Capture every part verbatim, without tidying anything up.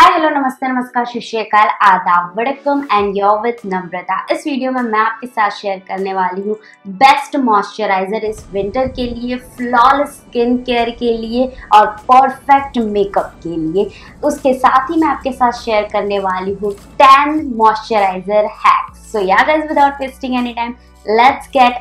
Hi hello नमस्ते नमस्कार सत Sri Akal adaab vanakkam and you're with Namrata. इस वीडियो में मैं आपके साथ शेयर करने वाली हूँ बेस्ट मॉइस्चराइजर इस विंटर के लिए, फ्लॉलेस स्किन केयर के लिए और परफेक्ट मेकअप के लिए। उसके साथ ही मैं आपके साथ शेयर करने वाली हूँ ten moisturiser hacks. So yeah guys, without wasting any time, let's get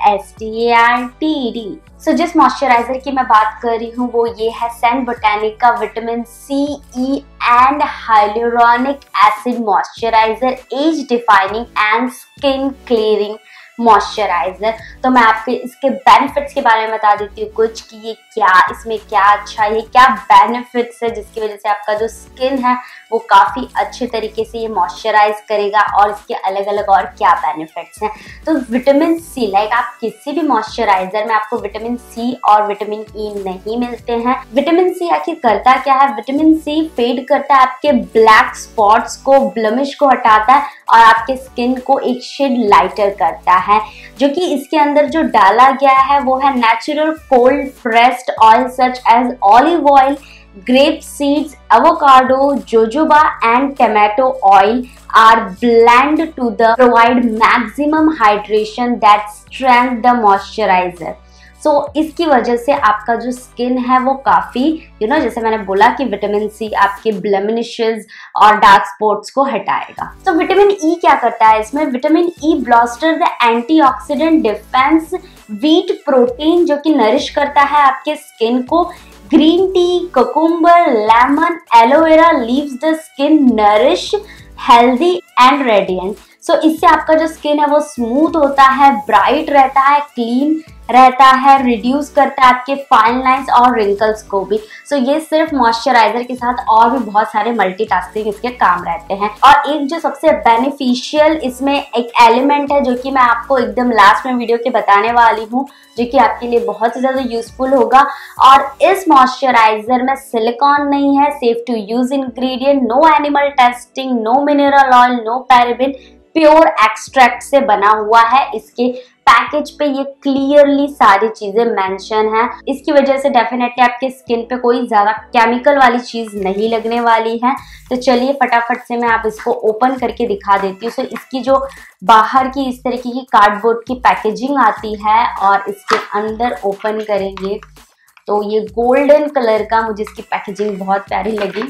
started. So जिस मॉइस्चराइजर की मैं बात कर रही हूँ वो ये है Saint Botanica vitamin C E and hyaluronic acid moisturiser, age defining and skin clearing moisturiser. तो मैं आपके इसके बेनिफिट्स के बारे में बता देती हूँ कुछ, कि ये क्या, इसमें क्या अच्छा है, ये क्या बेनिफिट्स है जिसकी वजह से आपका जो स्किन है वो काफ़ी अच्छे तरीके से ये मॉइस्चराइज करेगा, और इसके अलग अलग और क्या बेनिफिट्स हैं। तो विटामिन सी, लाइक आप किसी भी मॉइस्चराइजर में आपको विटामिन सी और विटामिन ई नहीं मिलते हैं। विटामिन सी आखिर करता क्या है? विटामिन सी फेड करता है आपके ब्लैक स्पॉट्स को, ब्लमिश को हटाता है और आपके स्किन को एक शेड लाइटर करता है। जो कि इसके अंदर जो डाला गया है वो है natural cold pressed oil such as olive oil, grape seeds, avocado, jojoba and tomato oil are blended to the provide maximum hydration that strengthen the moisturizer. So so, इसकी वजह से आपका जो स्किन है वो काफ़ी यू नो जैसे मैंने बोला कि विटामिन सी आपके ब्लेमिशेस और डार्क स्पॉट्स को हटाएगा। तो विटामिन ई क्या करता है इसमें? Vitamin E bolster the antioxidant defence wheat protein, जो कि नरिश करता है आपके स्किन को। Green tea, cucumber, lemon, aloe vera leaves the skin nourish, healthy and radiant. So इससे आपका जो स्किन है वो स्मूथ होता है, ब्राइट रहता है, क्लीन रहता है, रिड्यूस करता है आपके फाइन लाइंस और रिंकल्स को भी। सो so, ये सिर्फ मॉइस्चराइजर के साथ और भी बहुत सारे मल्टीटास्किंग इसके काम रहते हैं। और एक जो सबसे बेनिफिशियल इसमें एक एलिमेंट है जो कि मैं आपको एकदम लास्ट में वीडियो के बताने वाली हूँ, जो कि आपके लिए बहुत ही ज़्यादा यूजफुल होगा। और इस मॉइस्चराइजर में सिलिकॉन नहीं है, safe to use ingredient, no animal testing, no mineral oil, no paraben, pure extract से बना हुआ है। इसके पैकेज पे ये क्लियरली सारी चीजें मेंशन है। इसकी वजह से डेफिनेटली आपके स्किन पे कोई ज्यादा केमिकल वाली चीज नहीं लगने वाली है। तो चलिए फटाफट से मैं आप इसको ओपन करके दिखा देती हूँ। सो इसकी जो बाहर की इस तरीके की कार्डबोर्ड की पैकेजिंग आती है और इसके अंदर ओपन करेंगे तो ये गोल्डन कलर का, मुझे इसकी पैकेजिंग बहुत प्यारी लगी।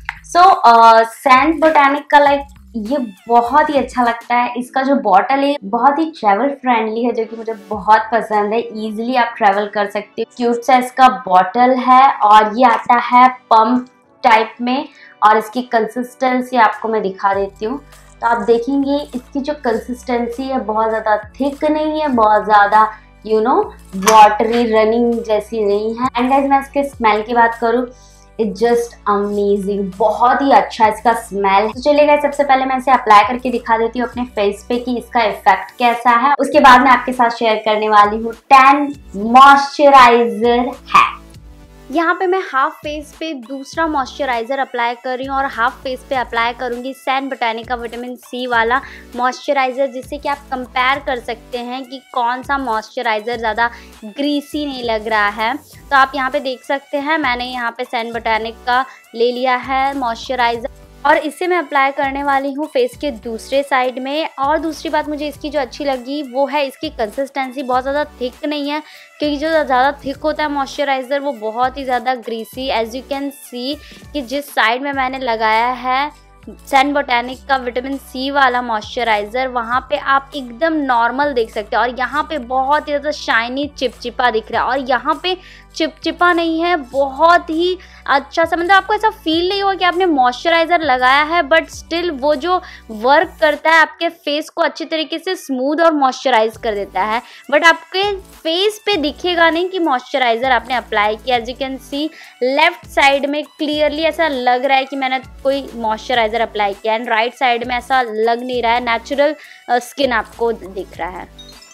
सो सेंट बोटैनिका लाइक ये बहुत ही अच्छा लगता है। इसका जो बॉटल है बहुत ही ट्रैवल फ्रेंडली है, जो कि मुझे बहुत पसंद है। इजीली आप ट्रैवल कर सकते हो। क्यूट सा इसका बॉटल है और ये आता है पंप टाइप में, और इसकी कंसिस्टेंसी आपको मैं दिखा देती हूँ। तो आप देखेंगे इसकी जो कंसिस्टेंसी है बहुत ज़्यादा थिक नहीं है, बहुत ज़्यादा यू नो वाटरी रनिंग जैसी नहीं है। एंड गाइस, मैं इसके स्मेल की बात करूँ, इट जस्ट अमेजिंग, बहुत ही अच्छा इसका स्मेल। तो चलिए गाइस, सबसे पहले मैं इसे अप्लाई करके दिखा देती हूँ अपने फेस पे कि इसका इफेक्ट कैसा है। उसके बाद मैं आपके साथ शेयर करने वाली हूँ टेन मॉइस्चराइजर है। यहाँ पे मैं हाफ फेस पे दूसरा मॉइस्चराइज़र अप्लाई कर रही हूँ और हाफ फेस पे अप्लाई करूँगी सेंट बोटैनिका विटामिन सी वाला मॉइस्चराइज़र, जिससे कि आप कंपेयर कर सकते हैं कि कौन सा मॉइस्चराइज़र ज़्यादा ग्रीसी नहीं लग रहा है। तो आप यहाँ पे देख सकते हैं मैंने यहाँ पे सेंट बोटैनिका ले लिया है मॉइस्चराइज़र, और इसे मैं अप्लाई करने वाली हूँ फेस के दूसरे साइड में। और दूसरी बात मुझे इसकी जो अच्छी लगी वो है इसकी कंसिस्टेंसी बहुत ज़्यादा थिक नहीं है, क्योंकि जो ज़्यादा थिक होता है मॉइस्चराइज़र वो बहुत ही ज़्यादा greasy. As you can see कि जिस साइड में मैंने लगाया है सेंट बोटैनिका का विटामिन सी वाला मॉइस्चराइज़र, वहाँ पे आप एकदम नॉर्मल देख सकते हैं, और यहाँ पे बहुत ही ज़्यादा शाइनी चिपचिपा दिख रहा है। और यहाँ पे चिपचिपा नहीं है, बहुत ही अच्छा सा, मतलब आपको ऐसा फील नहीं होगा कि आपने मॉइस्चराइज़र लगाया है, बट स्टिल वो जो वर्क करता है आपके फेस को अच्छी तरीके से स्मूथ और मॉइस्चराइज कर देता है। बट आपके फेस पे दिखेगा नहीं कि मॉइस्चराइज़र आपने अप्लाई किया। As you can see left side में क्लियरली ऐसा लग रहा है कि मैंने कोई मॉइस्चराइज़र अप्लाई किया, एंड राइट साइड में ऐसा लग नहीं रहा है, नेचुरल स्किन आपको दिख रहा है।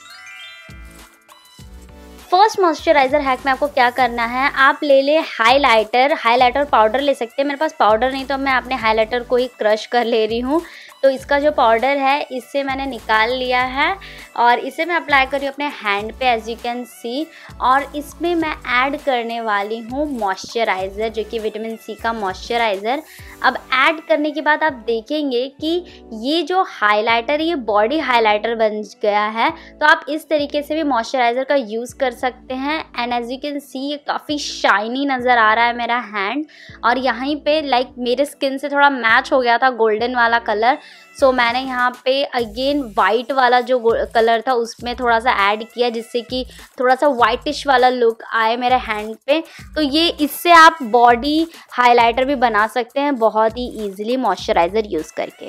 फर्स्ट मॉइस्चराइज़र हैक में आपको क्या करना है, आप ले ले हाइलाइटर, हाइलाइटर पाउडर ले सकते हैं। मेरे पास पाउडर नहीं तो मैं अपने हाइलाइटर को ही क्रश कर ले रही हूँ। तो इसका जो पाउडर है इससे मैंने निकाल लिया है और इसे मैं अप्लाई कर रही हूँ अपने हैंड पे एज यू कैन सी। और इसमें मैं ऐड करने वाली हूँ मॉइस्चराइज़र, जो कि विटामिन सी का मॉइस्चराइज़र। अब ऐड करने के बाद आप देखेंगे कि ये जो हाइलाइटर, ये बॉडी हाइलाइटर बन गया है। तो आप इस तरीके से भी मॉइस्चराइज़र का यूज़ कर सकते हैं। And as you can see ये काफ़ी शाइनी नज़र आ रहा है मेरा हैंड, और यहीं पे लाइक मेरे स्किन से थोड़ा मैच हो गया था गोल्डन वाला कलर। सो so, मैंने यहाँ पे अगेन वाइट वाला जो कलर था उसमें थोड़ा सा ऐड किया, जिससे कि थोड़ा सा वाइटिश वाला लुक आए मेरे हैंड पे। तो ये इससे आप बॉडी हाइलाइटर भी बना सकते हैं बहुत ही इजीली मॉइस्चराइज़र यूज़ करके।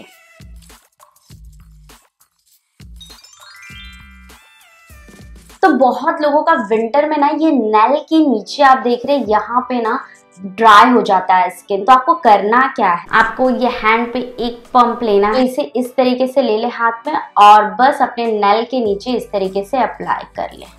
तो बहुत लोगों का विंटर में ना ये नेल के नीचे आप देख रहे हैं यहाँ पे ना ड्राई हो जाता है स्किन। तो आपको करना क्या है, आपको ये हैंड पे एक पंप लेना है, इसे इस तरीके से ले ले हाथ में और बस अपने नेल के नीचे इस तरीके से अप्लाई कर ले।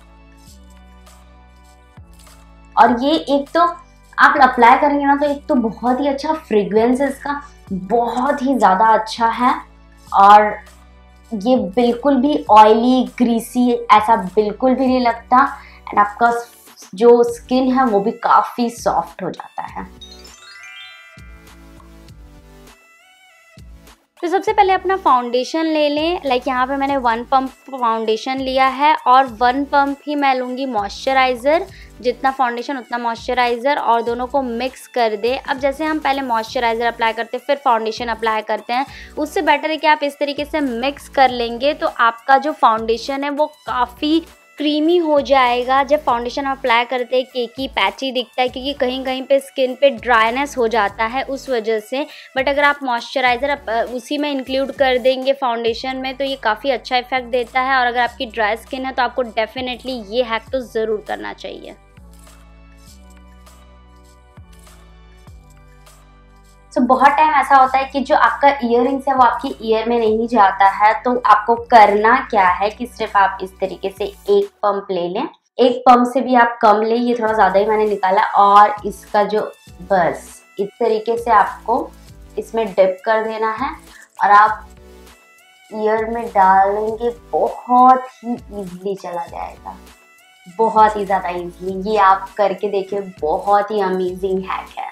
और ये एक तो आप अप्लाई करेंगे ना तो एक तो बहुत ही अच्छा फ्रेग्रेंस इसका बहुत ही ज्यादा अच्छा है, और ये बिल्कुल भी ऑयली ग्रीसी ऐसा बिल्कुल भी नहीं लगता। एंड आपका जो स्किन है वो भी काफी सॉफ्ट हो जाता है। तो सबसे पहले अपना फाउंडेशन ले लें। लाइक यहाँ पे मैंने वन पंप फाउंडेशन लिया है और वन पंप ही मैं लूँगी मॉइस्चराइज़र। जितना फाउंडेशन उतना मॉइस्चराइज़र, और दोनों को मिक्स कर दे। अब जैसे हम पहले मॉइस्चराइज़र अप्लाई करते हैं फिर फाउंडेशन अप्लाई करते हैं, उससे बेटर है कि आप इस तरीके से मिक्स कर लेंगे तो आपका जो फाउंडेशन है वो काफ़ी क्रीमी हो जाएगा। जब फाउंडेशन अप्लाई करते हैं केकी पैची दिखता है, क्योंकि कहीं कहीं पे स्किन पे ड्राइनेस हो जाता है उस वजह से। बट अगर आप मॉइस्चराइज़र उसी में इंक्लूड कर देंगे फाउंडेशन में तो ये काफ़ी अच्छा इफेक्ट देता है। और अगर आपकी ड्राई स्किन है तो आपको डेफिनेटली ये हैक तो ज़रूर करना चाहिए। तो so, बहुत टाइम ऐसा होता है कि जो आपका ईयररिंग्स है वो आपकी ईयर में नहीं जाता है। तो आपको करना क्या है कि सिर्फ आप इस तरीके से एक पंप ले लें, एक पंप से भी आप कम लें, ये थोड़ा ज़्यादा ही मैंने निकाला। और इसका जो बस इस तरीके से आपको इसमें डिप कर देना है और आप ईयर में डालेंगे, बहुत ही इजीली चला जाएगा, बहुत ही ज़्यादा इजीली। ये आप करके देखिए, बहुत ही अमेजिंग हैक है।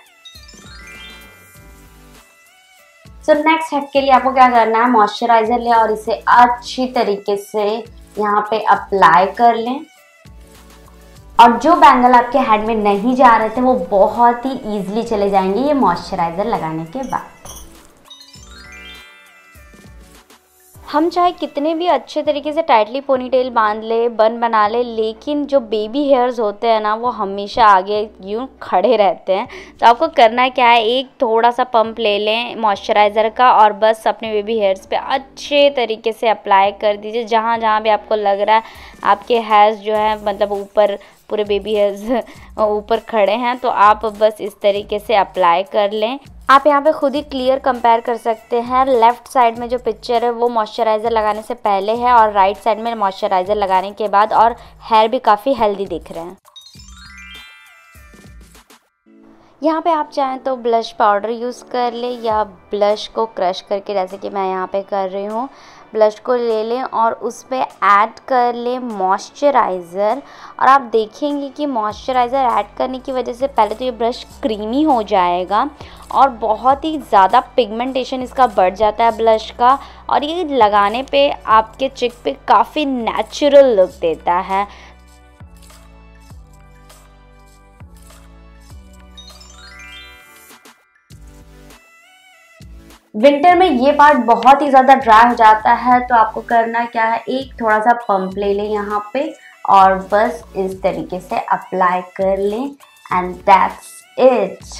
तो नेक्स्ट हैक के लिए आपको क्या करना है, मॉइस्चराइज़र लें और इसे अच्छी तरीके से यहाँ पे अप्लाई कर लें। और जो बैंगल आपके हेड में नहीं जा रहे थे वो बहुत ही इजीली चले जाएंगे ये मॉइस्चराइज़र लगाने के बाद। हम चाहे कितने भी अच्छे तरीके से टाइटली पोनीटेल बांध ले, बन बना ले, लेकिन जो बेबी हेयर्स होते हैं ना वो हमेशा आगे यूँ खड़े रहते हैं। तो आपको करना क्या है, एक थोड़ा सा पंप ले लें मॉइस्चराइज़र का और बस अपने बेबी हेयर्स पे अच्छे तरीके से अप्लाई कर दीजिए। जहाँ जहाँ भी आपको लग रहा है आपके हेयर्स जो है मतलब ऊपर पूरे बेबी हेयर्स ऊपर खड़े हैं, तो आप बस इस तरीके से अप्लाई कर लें। आप यहाँ पे खुद ही क्लियर कंपेयर कर सकते हैं। लेफ़्ट साइड में जो पिक्चर है वो मॉइस्चराइज़र लगाने से पहले है और राइट साइड में मॉइस्चराइज़र लगाने के बाद, और हेयर भी काफ़ी हेल्दी दिख रहे हैं। यहाँ पे आप चाहें तो ब्लश पाउडर यूज़ कर ले या ब्लश को क्रश करके, जैसे कि मैं यहाँ पे कर रही हूँ, ब्लश को ले लें और उस पर ऐड कर लें मॉइस्चराइज़र। और आप देखेंगे कि मॉइस्चराइज़र ऐड करने की वजह से पहले तो ये ब्रश क्रीमी हो जाएगा और बहुत ही ज़्यादा पिगमेंटेशन इसका बढ़ जाता है ब्लश का, और ये लगाने पे आपके चिक पे काफ़ी नेचुरल लुक देता है। विंटर में ये पार्ट बहुत ही ज़्यादा ड्राई हो जाता है, तो आपको करना क्या है, एक थोड़ा सा पंप ले लें यहाँ पे और बस इस तरीके से अप्लाई कर लें and that's it.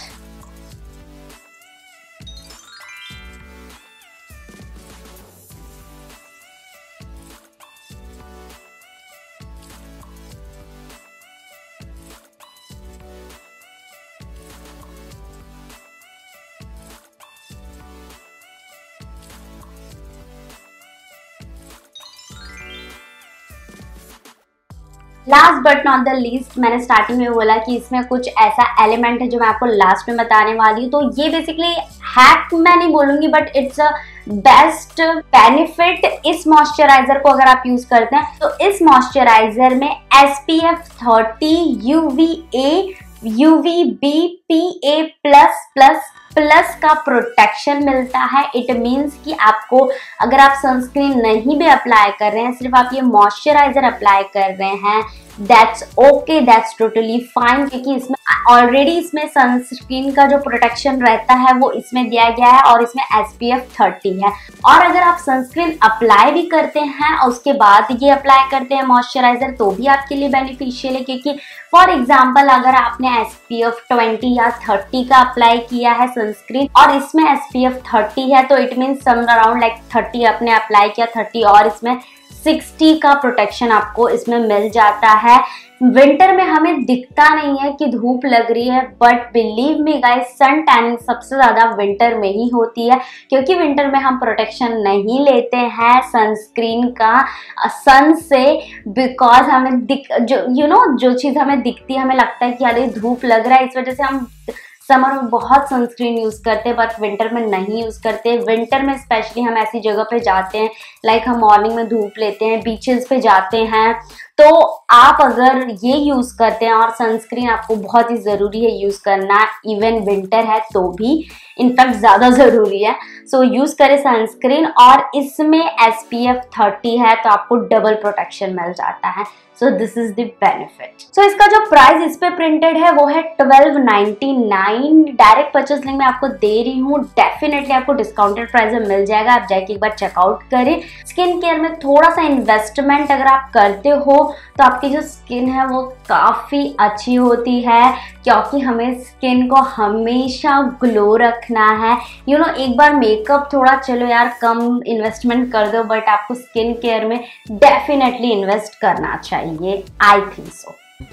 Last but not the least, मैंने स्टार्टिंग में बोला कि इसमें कुछ ऐसा एलिमेंट है जो मैं आपको लास्ट में बताने वाली हूँ। तो ये बेसिकली हैक मैं नहीं बोलूंगी, but it's a best benefit इस मॉइस्चराइजर को अगर आप यूज करते हैं। तो इस मॉइस्चराइजर में S P F thirty, U V A, U V B, P A plus plus plus का प्रोटेक्शन मिलता है। इट मीन्स कि आपको अगर आप सनस्क्रीन नहीं भी अप्लाई कर रहे हैं, सिर्फ आप ये मॉइस्चराइजर अप्लाई कर रहे हैं, that's okay, that's totally fine, क्योंकि इसमें ऑलरेडी इसमें सनस्क्रीन का जो प्रोटेक्शन रहता है वो इसमें दिया गया है और इसमें एस पी एफ थर्टी है। और अगर आप सनस्क्रीन अप्लाई भी करते हैं और उसके बाद ये अप्लाई करते हैं मॉइस्चराइजर, तो भी आपके लिए बेनिफिशियल है, क्योंकि फॉर एग्जाम्पल अगर आपने एस पी एफ ट्वेंटी या थर्टी का अप्लाई किया है सनस्क्रीन और इसमें एस पी एफ थर्टी है, तो it means some around like thirty आपने अप्लाई किया, थर्टी और इसमें सिक्सटी का प्रोटेक्शन आपको इसमें मिल जाता है। विंटर में हमें दिखता नहीं है कि धूप लग रही है, but believe me guys, sun tanning सबसे ज्यादा विंटर में ही होती है, क्योंकि विंटर में हम प्रोटेक्शन नहीं लेते हैं सनस्क्रीन का सन से, बिकॉज हमें दिख जो यू नो जो चीज हमें दिखती है, हमें लगता है कि अरे धूप लग रहा है, इस वजह से हम समर में बहुत सनस्क्रीन यूज करते हैं बट विंटर में नहीं यूज करते। विंटर में स्पेशली हम ऐसी जगह पे जाते हैं, लाइक हम मॉर्निंग में धूप लेते हैं, बीचेस पे जाते हैं, तो आप अगर ये यूज करते हैं और सनस्क्रीन आपको बहुत ही जरूरी है यूज करना, इवन विंटर है तो भी इनफैक्ट ज्यादा जरूरी है, सो so, यूज करें सनस्क्रीन। और इसमें एस पी एफ थर्टी है तो आपको डबल प्रोटेक्शन मिल जाता है, so this is the benefit. So इसका जो प्राइस इस पे प्रिंटेड है वो है twelve ninety nine. Direct purchase link मैं आपको दे रही हूँ, डेफिनेटली आपको डिस्काउंटेड प्राइस में मिल जाएगा, आप जाके एक बार चेकआउट करें। स्किन केयर में थोड़ा सा इन्वेस्टमेंट अगर आप करते हो तो आपकी जो स्किन है वो काफी अच्छी होती है, क्योंकि हमें स्किन को हमेशा ग्लो रखना है। यू you नो know, एक बार मेकअप थोड़ा चलो यार कम इन्वेस्टमेंट कर दो, बट आपको स्किन केयर में डेफिनेटली इन्वेस्ट करना चाहिए, आई थिंक सो।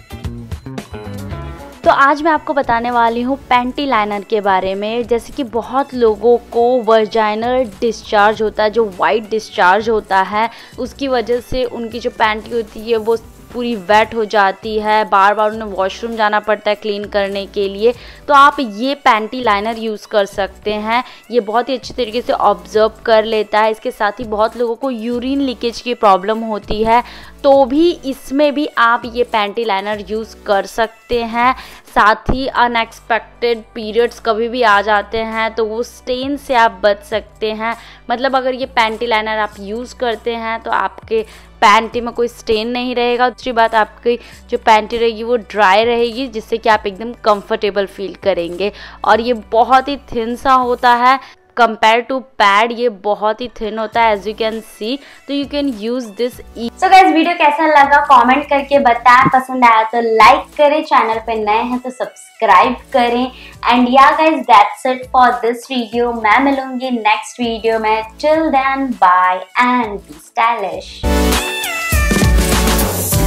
तो आज मैं आपको बताने वाली हूँ पैंटी लाइनर के बारे में। जैसे कि बहुत लोगों को वर्जाइनल डिस्चार्ज होता है, जो वाइट डिस्चार्ज होता है, उसकी वजह से उनकी जो पैंटी होती है वो पूरी वेट हो जाती है, बार बार उन्हें वॉशरूम जाना पड़ता है क्लीन करने के लिए। तो आप ये पैंटी लाइनर यूज़ कर सकते हैं, ये बहुत ही अच्छी तरीके से ऑब्जर्व कर लेता है। इसके साथ ही बहुत लोगों को यूरिन लीकेज की प्रॉब्लम होती है, तो भी इसमें भी आप ये पैंटी लाइनर यूज़ कर सकते हैं। साथ ही अनएक्सपेक्टेड पीरियड्स कभी भी आ जाते हैं तो वो स्टेन से आप बच सकते हैं। मतलब अगर ये पैंटी लाइनर आप यूज़ करते हैं तो आपके पैंटी में कोई स्टेन नहीं रहेगा। दूसरी बात, आपकी जो पैंटी रहेगी वो ड्राई रहेगी, जिससे कि आप एकदम कंफर्टेबल फील करेंगे। और ये बहुत ही थिन सा होता है कंपेयर टू पैड, ये बहुत ही थिन होता है एज यू कैन सी, तो you can use this. So guys, video कैसा लगा कमेंट करके बताएं, पसंद आया तो लाइक करें, चैनल पे नए हैं तो सब्सक्राइब करें। And yeah guys, that's it for this video. मैं मिलूंगी नेक्स्ट वीडियो में, till then bye and be stylish.